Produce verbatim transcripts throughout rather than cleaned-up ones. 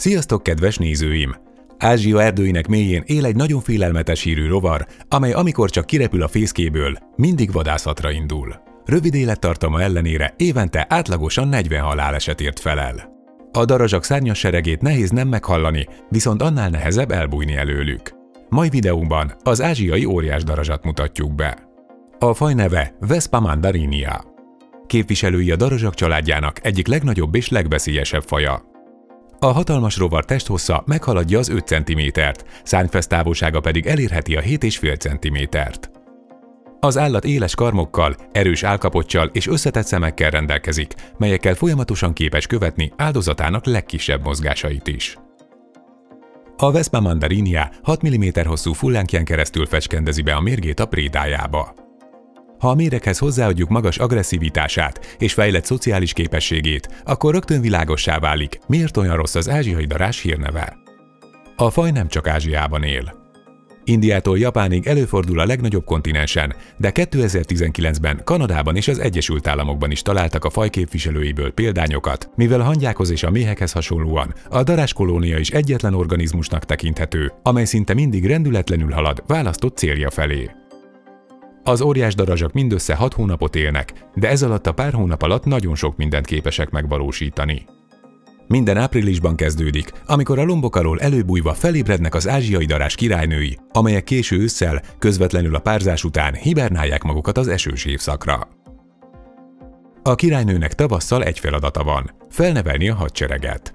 Sziasztok, kedves nézőim! Ázsia erdőinek mélyén él egy nagyon félelmetes hírű rovar, amely amikor csak kirepül a fészkéből, mindig vadászatra indul. Rövid élettartama ellenére évente átlagosan negyven haláleset ért felel. A darazsak szárnyas seregét nehéz nem meghallani, viszont annál nehezebb elbújni előlük. Mai videónkban az ázsiai óriásdarazsat mutatjuk be. A faj neve Vespa mandarinia. Képviselői a darazsak családjának egyik legnagyobb és legveszélyesebb faja. A hatalmas rovar testhossza meghaladja az öt centimétert, szárnyfesztávolsága pedig elérheti a hét egész öt centimétert. Az állat éles karmokkal, erős állkapottyal és összetett szemekkel rendelkezik, melyekkel folyamatosan képes követni áldozatának legkisebb mozgásait is. A Vespa mandarinia hat milliméter hosszú fullánkján keresztül fecskendezi be a mérgét a prédájába. Ha a méreghez hozzáadjuk magas agresszivitását és fejlett szociális képességét, akkor rögtön világossá válik, miért olyan rossz az ázsiai darázs hírneve. A faj nem csak Ázsiában él. Indiától Japánig előfordul a legnagyobb kontinensen, de kétezer-tizenkilencben Kanadában és az Egyesült Államokban is találtak a faj képviselőiből példányokat, mivel a hangyákhoz és a méhekhez hasonlóan a darázskolónia is egyetlen organizmusnak tekinthető, amely szinte mindig rendületlenül halad választott célja felé. Az óriásdarazsak mindössze hat hónapot élnek, de ez alatt a pár hónap alatt nagyon sok mindent képesek megvalósítani. Minden áprilisban kezdődik, amikor a lombok alól előbújva felébrednek az ázsiai darázs királynői, amelyek késő ősszel, közvetlenül a párzás után hibernálják magukat az esős évszakra. A királynőnek tavasszal egy feladata van: felnevelni a hadsereget.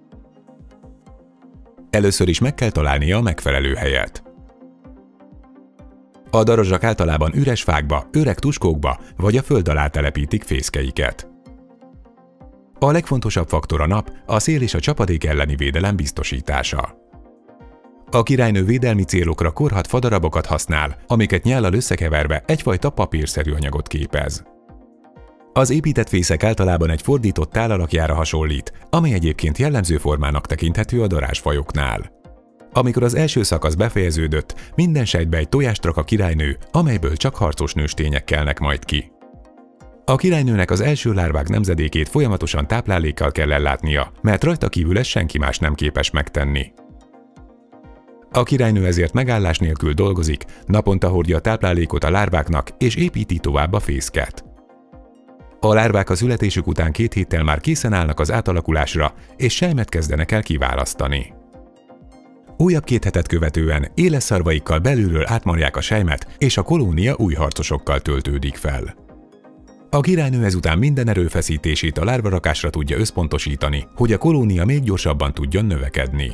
Először is meg kell találnia a megfelelő helyet. A darazsak általában üres fákba, öreg tuskókba vagy a föld alá telepítik fészkeiket. A legfontosabb faktor a nap, a szél és a csapadék elleni védelem biztosítása. A királynő védelmi célokra korhadt fadarabokat használ, amiket nyállal összekeverve egyfajta papírszerű anyagot képez. Az épített fészek általában egy fordított tál alakjára hasonlít, amely egyébként jellemző formának tekinthető a darázsfajoknál. Amikor az első szakasz befejeződött, minden sejtbe egy tojást rak a királynő, amelyből csak harcos nőstények kelnek majd ki. A királynőnek az első lárvák nemzedékét folyamatosan táplálékkal kell ellátnia, mert rajta kívül ezt senki más nem képes megtenni. A királynő ezért megállás nélkül dolgozik, naponta hordja a táplálékot a lárváknak és építi tovább a fészket. A lárvák a születésük után két héttel már készen állnak az átalakulásra, és selymet kezdenek el kiválasztani. Újabb két hetet követően éles szarvaikkal belülről átmarják a selymet, és a kolónia új harcosokkal töltődik fel. A királynő ezután minden erőfeszítését a lárvarakásra tudja összpontosítani, hogy a kolónia még gyorsabban tudjon növekedni.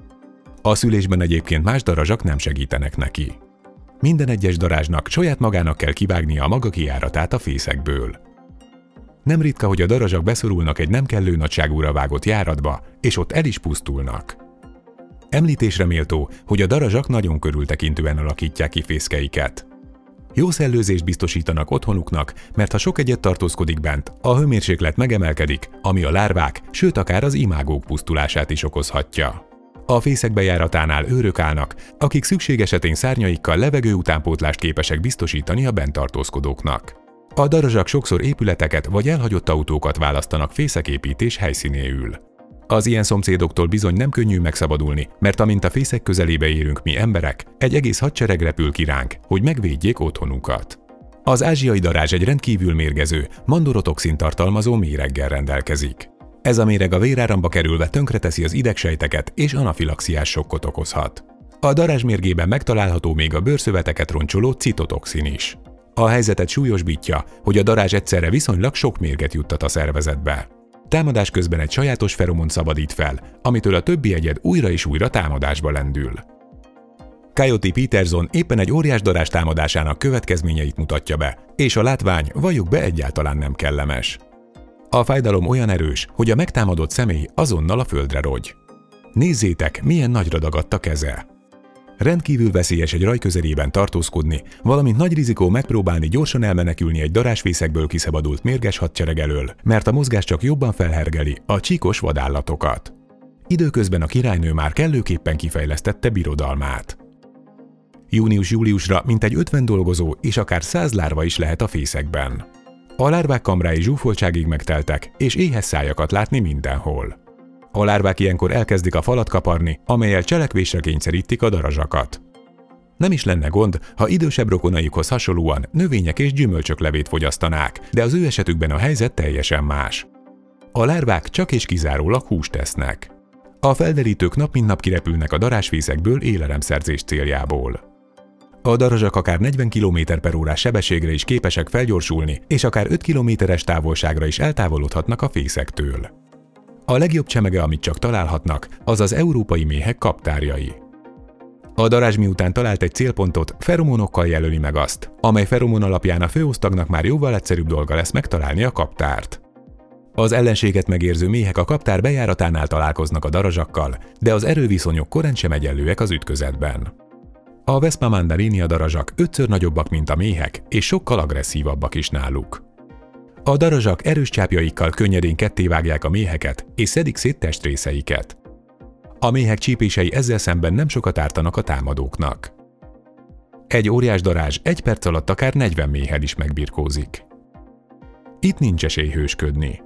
A szülésben egyébként más darazsak nem segítenek neki. Minden egyes darázsnak saját magának kell kivágnia a maga kijáratát a fészekből. Nem ritka, hogy a darazsak beszorulnak egy nem kellő nagyságúra vágott járatba, és ott el is pusztulnak. Említésre méltó, hogy a darazsak nagyon körültekintően alakítják ki fészkeiket. Jó szellőzést biztosítanak otthonuknak, mert ha sok egyet tartózkodik bent, a hőmérséklet megemelkedik, ami a lárvák, sőt akár az imágók pusztulását is okozhatja. A fészek bejáratánál őrök állnak, akik szükség esetén szárnyaikkal levegő utánpótlást képesek biztosítani a bent tartózkodóknak. A darazsak sokszor épületeket vagy elhagyott autókat választanak fészeképítés helyszínéül. Az ilyen szomszédoktól bizony nem könnyű megszabadulni, mert amint a fészek közelébe érünk mi emberek, egy egész hadsereg repül ki ránk, hogy megvédjék otthonukat. Az ázsiai darázs egy rendkívül mérgező, mandorotoxin tartalmazó méreggel rendelkezik. Ez a méreg a véráramba kerülve tönkreteszi az idegsejteket és anafilaxiás sokkot okozhat. A darázs mérgében megtalálható még a bőrszöveteket roncsoló citotoxin is. A helyzetet súlyosbítja, hogy a darázs egyszerre viszonylag sok mérget juttat a szervezetbe. Támadás közben egy sajátos feromont szabadít fel, amitől a többi egyed újra és újra támadásba lendül. Coyote Peterson éppen egy óriásdarázs támadásának következményeit mutatja be, és a látvány, valljuk be, egyáltalán nem kellemes. A fájdalom olyan erős, hogy a megtámadott személy azonnal a földre rogy. Nézzétek, milyen nagyra dagadt a keze! Rendkívül veszélyes egy raj közelében tartózkodni, valamint nagy rizikó megpróbálni gyorsan elmenekülni egy darázsfészekből kiszabadult mérges hadsereg elől, mert a mozgás csak jobban felhergeli a csíkos vadállatokat. Időközben a királynő már kellőképpen kifejlesztette birodalmát. Június-júliusra mintegy ötven dolgozó és akár száz lárva is lehet a fészekben. A lárvák kamrái zsúfoltságig megteltek, és éhes szájakat látni mindenhol. A lárvák ilyenkor elkezdik a falat kaparni, amellyel cselekvésre kényszerítik a darazsakat. Nem is lenne gond, ha idősebb rokonaikhoz hasonlóan növények és gyümölcsök levét fogyasztanák, de az ő esetükben a helyzet teljesen más. A lárvák csak és kizárólag húst esznek. A felderítők nap mint nap kirepülnek a darázsfészekből élelemszerzés céljából. A darazsak akár negyven kilométer per órás sebességre is képesek felgyorsulni, és akár öt kilométeres távolságra is eltávolodhatnak a fészektől. A legjobb csemege, amit csak találhatnak, az az európai méhek kaptárjai. A darázs miután talált egy célpontot, feromonokkal jelöli meg azt, amely feromon alapján a főosztagnak már jóval egyszerűbb dolga lesz megtalálni a kaptárt. Az ellenséget megérző méhek a kaptár bejáratánál találkoznak a darazsakkal, de az erőviszonyok korán sem egyenlőek az ütközetben. A Vespa mandarinia darazsak ötször nagyobbak, mint a méhek, és sokkal agresszívabbak is náluk. A darazsak erős csápjaikkal könnyedén kettévágják a méheket, és szedik szét testrészeiket. A méhek csípései ezzel szemben nem sokat ártanak a támadóknak. Egy óriás darázs egy perc alatt akár negyven méhel is megbirkózik. Itt nincs esély hősködni.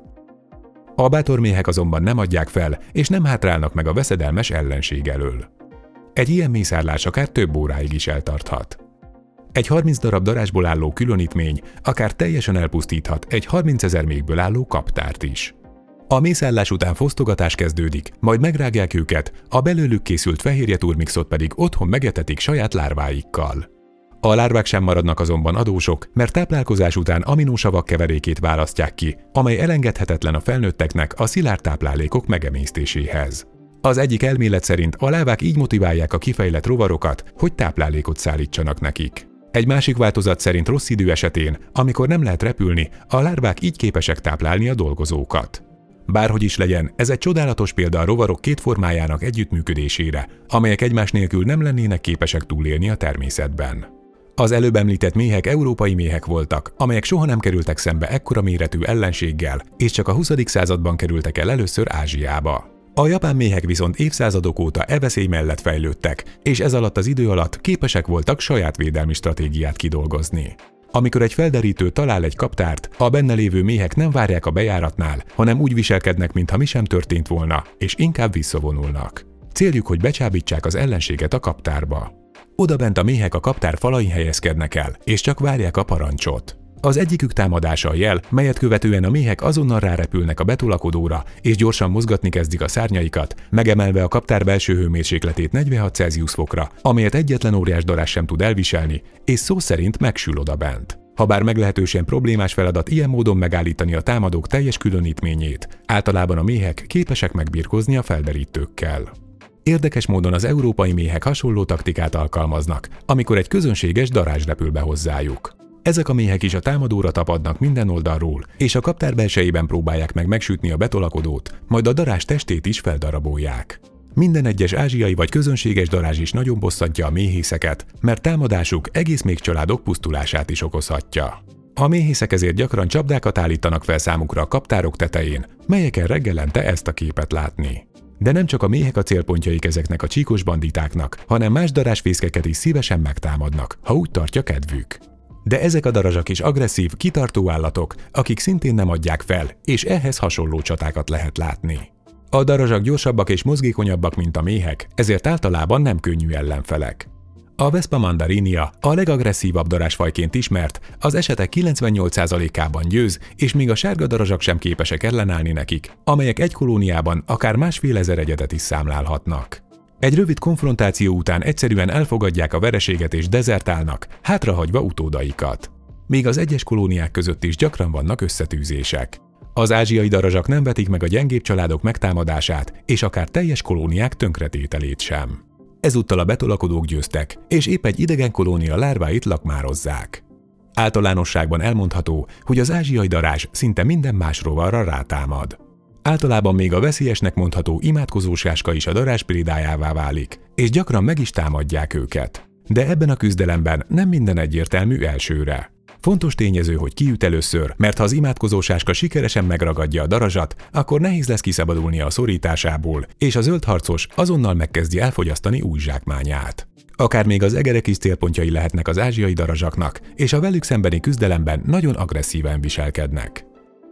A bátor méhek azonban nem adják fel, és nem hátrálnak meg a veszedelmes ellenség elől. Egy ilyen mészárlás akár több óráig is eltarthat. Egy harminc darab darázsból álló különítmény akár teljesen elpusztíthat egy harmincezer méhből álló kaptárt is. A mészárlás után fosztogatás kezdődik, majd megrágják őket, a belőlük készült fehérje turmixot pedig otthon megetetik saját lárváikkal. A lárvák sem maradnak azonban adósok, mert táplálkozás után aminósavak keverékét választják ki, amely elengedhetetlen a felnőtteknek a szilárd táplálékok megemésztéséhez. Az egyik elmélet szerint a lárvák így motiválják a kifejlett rovarokat, hogy táplálékot szállítsanak nekik. Egy másik változat szerint rossz idő esetén, amikor nem lehet repülni, a lárvák így képesek táplálni a dolgozókat. Bárhogy is legyen, ez egy csodálatos példa a rovarok két formájának együttműködésére, amelyek egymás nélkül nem lennének képesek túlélni a természetben. Az előbb említett méhek európai méhek voltak, amelyek soha nem kerültek szembe ekkora méretű ellenséggel, és csak a huszadik században kerültek el először Ázsiába. A japán méhek viszont évszázadok óta e veszély mellett fejlődtek, és ez alatt az idő alatt képesek voltak saját védelmi stratégiát kidolgozni. Amikor egy felderítő talál egy kaptárt, a benne lévő méhek nem várják a bejáratnál, hanem úgy viselkednek, mintha mi sem történt volna, és inkább visszavonulnak. Céljuk, hogy becsábítsák az ellenséget a kaptárba. Odabent a méhek a kaptár falain helyezkednek el, és csak várják a parancsot. Az egyikük támadása a jel, melyet követően a méhek azonnal rárepülnek a betolakodóra, és gyorsan mozgatni kezdik a szárnyaikat, megemelve a kaptár belső hőmérsékletét negyvenhat Celsius fokra, amelyet egyetlen óriás darázs sem tud elviselni, és szó szerint megsül odabent. Habár meglehetősen problémás feladat ilyen módon megállítani a támadók teljes különítményét, általában a méhek képesek megbirkózni a felderítőkkel. Érdekes módon az európai méhek hasonló taktikát alkalmaznak, amikor egy közönséges darázs repül be hozzájuk. Ezek a méhek is a támadóra tapadnak minden oldalról, és a kaptár belsejében próbálják meg megsütni a betolakodót, majd a darázs testét is feldarabolják. Minden egyes ázsiai vagy közönséges darázs is nagyon bosszantja a méhészeket, mert támadásuk egész méhcsaládok pusztulását is okozhatja. A méhészek ezért gyakran csapdákat állítanak fel számukra a kaptárok tetején, melyeken reggelente ezt a képet látni. De nem csak a méhek a célpontjaik ezeknek a csíkos banditáknak, hanem más darázsfészkeket is szívesen megtámadnak, ha úgy tartja kedvük. De ezek a darazsak is agresszív, kitartó állatok, akik szintén nem adják fel, és ehhez hasonló csatákat lehet látni. A darazsak gyorsabbak és mozgékonyabbak, mint a méhek, ezért általában nem könnyű ellenfelek. A Vespa mandarinia a legagresszívabb darázsfajként ismert, az esetek kilencvennyolc százalékában győz, és még a sárga darazsak sem képesek ellenállni nekik, amelyek egy kolóniában akár másfél ezer egyedet is számlálhatnak. Egy rövid konfrontáció után egyszerűen elfogadják a vereséget és dezertálnak, hátrahagyva utódaikat. Még az egyes kolóniák között is gyakran vannak összetűzések. Az ázsiai darazsak nem vetik meg a gyengébb családok megtámadását, és akár teljes kolóniák tönkretételét sem. Ezúttal a betolakodók győztek, és épp egy idegen kolónia lárváit lakmározzák. Általánosságban elmondható, hogy az ázsiai darázs szinte minden más rovarra rátámad. Általában még a veszélyesnek mondható imádkozósáska is a darázs prédájává válik, és gyakran meg is támadják őket. De ebben a küzdelemben nem minden egyértelmű elsőre. Fontos tényező, hogy ki üt először, mert ha az imádkozósáska sikeresen megragadja a darazsat, akkor nehéz lesz kiszabadulnia a szorításából, és a zöld harcos azonnal megkezdi elfogyasztani új zsákmányát. Akár még az egerek is célpontjai lehetnek az ázsiai darazsaknak, és a velük szembeni küzdelemben nagyon agresszíven viselkednek.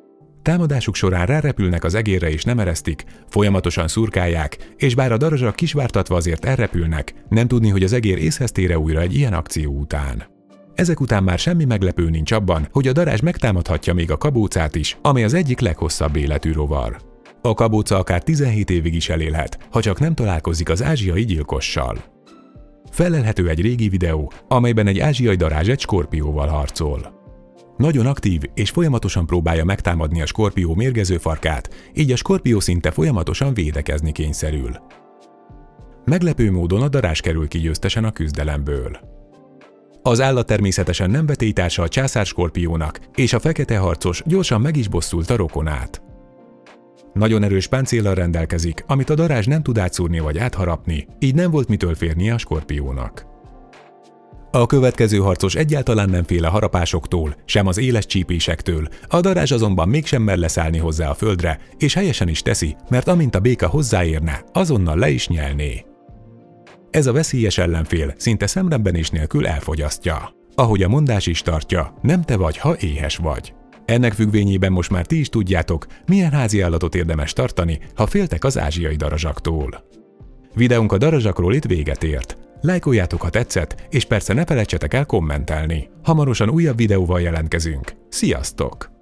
Támadásuk során rárepülnek az egérre és nem eresztik, folyamatosan szurkálják, és bár a darazsak kisvártatva azért elrepülnek, nem tudni, hogy az egér észhez tér-e újra egy ilyen akció után. Ezek után már semmi meglepő nincs abban, hogy a darázs megtámadhatja még a kabócát is, amely az egyik leghosszabb életű rovar. A kabóca akár tizenhét évig is elélhet, ha csak nem találkozik az ázsiai gyilkossal. Fellelhető egy régi videó, amelyben egy ázsiai darázs egy skorpióval harcol. Nagyon aktív és folyamatosan próbálja megtámadni a skorpió mérgező farkát, így a skorpió szinte folyamatosan védekezni kényszerül. Meglepő módon a darázs kerül ki győztesen a küzdelemből. Az állat természetesen nem vetélytársa a császár skorpiónak, és a fekete harcos gyorsan meg is bosszult a rokonát. Nagyon erős páncéllal rendelkezik, amit a darázs nem tud átszúrni vagy átharapni, így nem volt mitől férnie a skorpiónak. A következő harcos egyáltalán nem fél a harapásoktól, sem az éles csípésektől, a darázs azonban mégsem mer leszállni hozzá a földre, és helyesen is teszi, mert amint a béka hozzáérne, azonnal le is nyelné. Ez a veszélyes ellenfél szinte szemrebbenés nélkül elfogyasztja. Ahogy a mondás is tartja, nem te vagy, ha éhes vagy. Ennek függvényében most már ti is tudjátok, milyen háziállatot érdemes tartani, ha féltek az ázsiai darazsaktól. Videónk a darazsakról itt véget ért. Lájkoljátok, ha tetszett, és persze ne felejtsetek el kommentelni. Hamarosan újabb videóval jelentkezünk. Sziasztok!